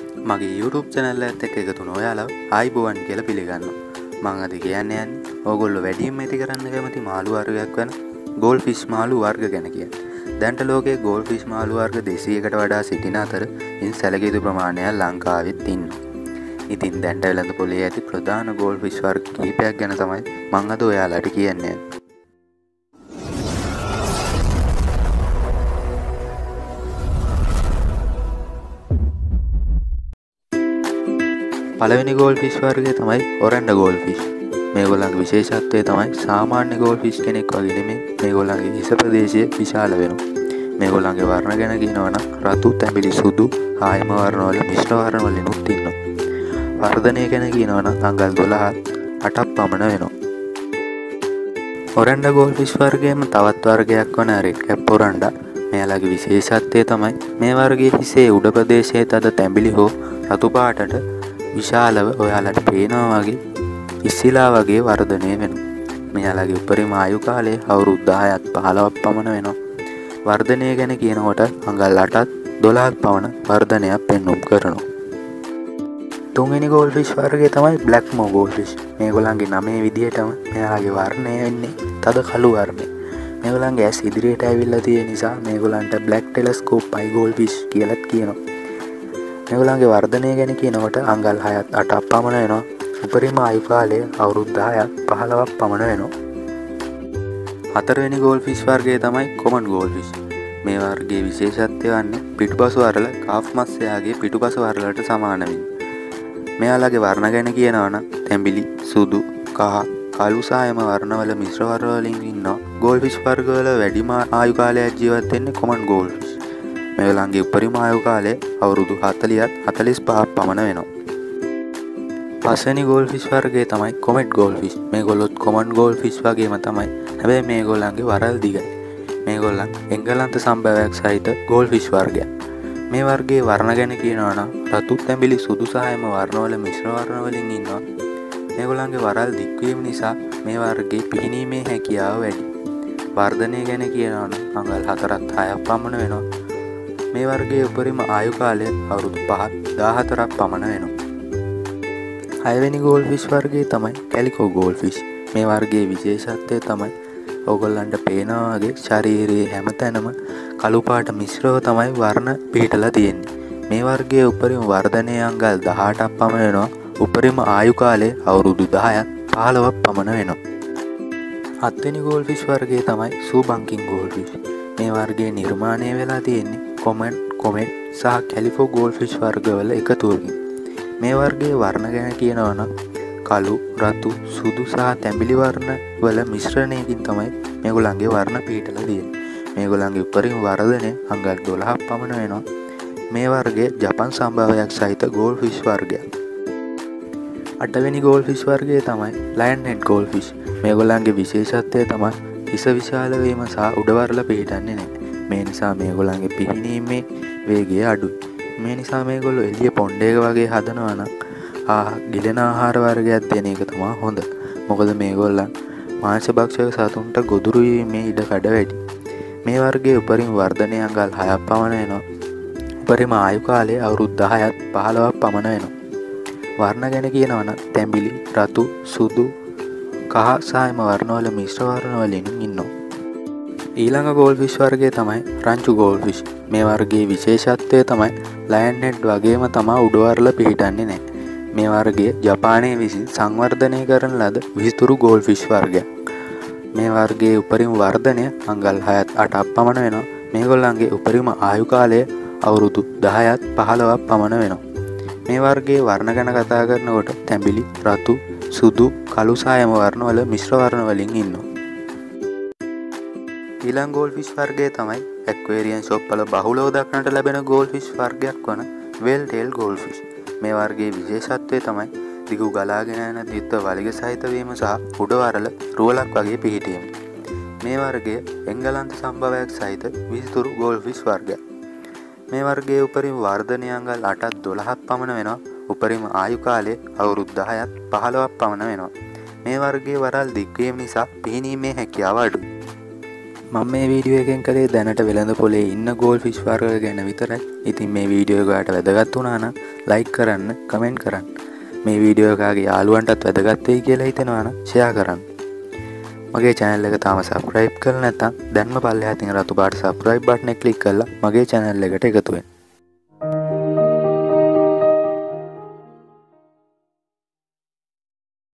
මගේ YouTube channel එකත් එක්ක එකතු වෙන ඔයාලා ආයිබෝවන් කියලා පිළිගන්නවා. මම අද කියන්නේ ඕගොල්ලෝ වැඩිම ඇති කරන්න කැමති මාළු වර්ගයක් වෙන goldfish මාළු වර්ග ගැන කියන්නේ. දැන්ට ලෝකයේ goldfish මාළු වර්ග 200කට වඩා සිටින අතර ඉන් සැලකිය යුතු ප්‍රමාණයක් ලංකාවෙත් ඉන්නවා. ඉතින් දැන්ට වෙළඳ පොලේ ඇති ප්‍රධාන goldfish වර්ග කීපයක් ගැන තමයි මම අද ඔයාලට කියන්නේ. පළවෙනි goldfish වර්ගය තමයි ඔරෙන්ඩා goldfish. මේගොල්ලන්ගේ විශේෂත්වය තමයි සාමාන්‍ය goldfish කෙනෙක් වගේ නෙමෙයි මේගොල්ලන්ගේ හිස ප්‍රදේශය විශාල වෙනවා. මේගොල්ලන්ගේ වර්ණ ගැන කියනවා නම් රතු, තැඹිලි, සුදු, ආයම වර්ණ වල මිශ්‍ර වර්ණ වලිනුත් ඉන්නවා. වර්ධනය ගැන කියනවා නම් අඟල් 12ක් 8ක් පමණ වෙනවා. ඔරෙන්ඩා goldfish වර්ගයේම තවත් වර්ගයක් වන red cap ඔරෙන්ඩා. මෙයාලගේ විශේෂත්වය තමයි මේ වර්ගයේ හිසේ උඩ ප්‍රදේශයේ තද තැඹිලි හෝ රතු පාටට විශාලව ඔයාලට පේනවා වගේ ඉස්සිලා වගේ වර්ධනය වෙනවා. මෙයාලගේ උපරිම ආයු කාලය අවුරුදු 10ක් 15ක් පමණ වෙනවා. වර්ධනය ගැන කියනකොට අඟල් 8ක් 12ක් පමණ වර්ධනයක් පෙන්වුම් කරනවා. තුන්වෙනි goldfish වර්ගය තමයි blackmore goldfish. මේගොල්ලන්ගේ නමේ විදිහටම මෙයාලගේ වර්ණය වෙන්නේ තද කළු වර්ණය. මේගොල්ලන්ගේ ඇස් ඉදිරියට ඇවිල්ලා තියෙන නිසා මේගොල්ලන්ට black telescope eye goldfish කියලාත් කියනවා. මේගොල්ලන්ගේ වර්ධනය ගැන කියනකොට අඟල් 6ක් 8ක් පමණ වෙනවා. උපරිම ආයු කාලය අවුරුදු 10ක් 15ක් පමණ වෙනවා. හතරවෙනි goldfish වර්ගය තමයි common goldfish. මේ වර්ගයේ විශේෂත්වය වන්නේ පිටුපස වරල කාෆ් මත්ස්‍යයාගේ පිටුපස වරලට සමාන වෙනවා. මෙයාලගේ වර්ණ ගැන කියනවා නම් තැඹිලි, සුදු, කහ, කළු සායම වර්ණවල මිශ්‍ර වර්ණ වලින් ඉන්නවා. goldfish වර්ගවල වැඩිම ආයු කාලයක් ජීවත් වෙන්නේ common goldfish. මේගොල්ලන්ගේ උපරිම ආයු කාලය අවුරුදු 40ක් 45ක් පමණ වෙනවා. පස්වෙනි goldfish වර්ගය තමයි comet goldfish. මේගොල්ලොත් common goldfish වගේම තමයි. හැබැයි මේගොල්ලන්ගේ වරල් දිගයි. මේගොල්ලන් එංගලන්ත සම්භවයක් සහිත goldfish වර්ගයක්. මේ වර්ගයේ වර්ණ ගැන කියනවා නම් රතු, තැඹිලි, සුදු සායම වර්ණවල මිශ්‍ර වර්ණ වලින් ඉන්නවා. මේගොල්ලන්ගේ වරල් දික් වීම නිසා මේ වර්ගයේ පිහිනීමේ හැකියාව වැඩි. වර්ධනය ගැන කියනවා නම් අඟල් 4ක් 6ක් පමණ වෙනවා. මේ වර්ගයේ උපරිම ආයු කාලය අවුරුදු 5ක් 14ක් පමණ වෙනවා. හයවෙනි goldfish වර්ගය තමයි calico goldfish. මේ වර්ගයේ විශේෂත්වය තමයි ඕගොල්ලන්ට පේනා වගේ ශරීරයේ හැමතැනම කළු පාට මිශ්‍රව තමයි වර්ණ පිහිටලා තියෙන්නේ. මේ වර්ගයේ උපරිම වර්ධනය අඟල් 18ක් පමණ වෙනවා. උපරිම ආයු කාලය අවුරුදු 10ක් 15ක් පමණ වෙනවා. හත්වෙනි goldfish වර්ගය තමයි සූබංකින් goldfish. මේ වර්ගයේ නිර්මාණය වෙලා තියෙන්නේ common, comet සහ calico goldfish වර්ගවල එකතුවකින්. මේ වර්ගයේ වර්ණ ගැන කියනවා නම් කළු, රතු, සුදු සහ තැඹිලි වර්ණ වල මිශ්‍රණයකින් තමයි මේගොල්ලන්ගේ වර්ණ පිහිටලා තියෙන්නේ. මේගොල්ලන්ගේ උපරිම වර්ධනය අඟල් 12ක් පමණ වෙනවා. මේ වර්ගය ජපන් සම්භවයක් සහිත goldfish වර්ගයක්. අටවෙනි goldfish වර්ගය තමයි lionhead goldfish. මේගොල්ලන්ගේ විශේෂත්වය තමයි හිස විශාල වීම සහ උඩවරල පිහිටන්නේ නැහැ. මේ නිසා මේගොල්ලන්ගේ පිහිනීමේ වේගය අඩුයි. මේ නිසා මේගොල්ලෝ එළිය පොණ්ඩයක වගේ හදනවා නම් ගිලෙන ආහාර වර්ගයක් දෙන එක තමයි හොඳ. මොකද මේගොල්ලන් මාංශ භක්ෂක සතුන්ට ගොදුරු වීමේ ඉඩකඩ වැඩි. මේ වර්ගයේ උපරිම වර්ධනය අඟල් 6ක් පමණ වෙනවා. උපරිම ආයු කාලය අවුරුදු 10ක් 15ක් පමණ වෙනවා. වර්ණ ගැන කියනවා නම් තැඹිලි, රතු, සුදු, කහ සායම වර්ණවල මිශ්‍ර වර්ණ වලින් ඉන්නවා. ඊළඟ goldfish වර්ගය තමයි රංචු goldfish. මේ වර්ගයේ විශේෂත්වය තමයි lionhead වගේම තමයි උඩවරල පිහිටන්නේ නැහැ. මේ වර්ගය ජපානයේ විසින් සංවර්ධනය කරන ලද විසිතුරු goldfish වර්ගයක්. මේ වර්ගයේ උපරිම වර්ධනය අඟල් 6ක් 8ක් පමණ වෙනවා. මේගොල්ලන්ගේ උපරිම ආයු කාලය අවුරුදු 10ක් 15ක් පමණ වෙනවා. මේ වර්ගයේ වර්ණ ගැන කතා කරනකොට තැඹිලි, රතු, සුදු, කළු සායම වර්ණවල මිශ්‍ර වර්ණ වලින් ඉන්නවා. ඊළඟ goldfish වර්ගය තමයි aquarium shop වල බහුලව දක්නට ලැබෙන goldfish වර්ගයක් වන whale tail goldfish. මේ වර්ගයේ විශේෂත්වය තමයි දිගු ගලාගෙන යන දිත්ව වලිග සහිත වීම සහ උඩවරල රුවලක් වගේ පිහිටීම. මේ වර්ගය එංගලන්ත සම්භවයක් සහිත විසිතුරු goldfish වර්ගයක්. මේ වර්ගයේ උපරිම වර්ධනය අඟල් 8ක් 12ක් පමණ වෙනවා. උපරිම ආයු කාලය අවුරුදු 10ක් 15ක් පමණ වෙනවා. මේ වර්ගයේ වරල් දික් වීම නිසා පිහිනීමේ හැකියාව අඩුයි. මම මේ වීඩියෝ එකෙන් කළේ දැනට වෙළඳ පොලේ ඉන්න ගෝල් ෆිෂ් වර්ග ගැන විතරයි. ඉතින් මේ වීඩියෝ එක ඔයාලට වැදගත් වුණා නම් ලයික් කරන්න, කමෙන්ට් කරන්න. මේ වීඩියෝ එක ඔයාගේ යාළුවන්ටත් වැදගත් වෙයි කියලා හිතෙනවා නම් ෂෙයා කරන්න. මගේ channel එක තාම subscribe කරලා නැත්නම් දැන්ම පල්ලෙහා තියෙන රතු පාට subscribe button එක click කරලා මගේ channel එකට එකතු වෙන්න.